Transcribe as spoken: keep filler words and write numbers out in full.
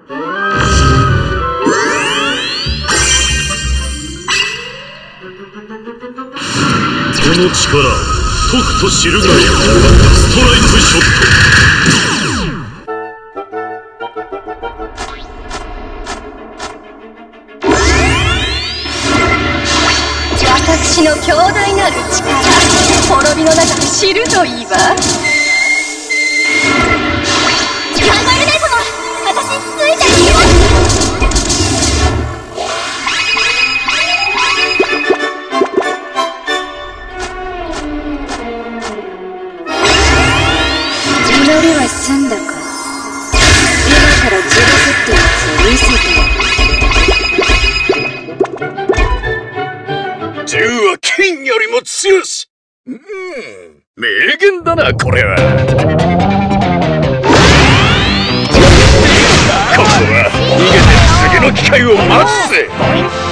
その力とくと知るがいい。ストライクショット。私の強大なる力、滅びの中で知るといいわ。考えれないもの、私ついていきます。祈りは済んだか。今から地獄ってやつを見せて。 銃は金よりも強し。うん、名言だなこれは。ここは逃げて次の機会を待つぜ。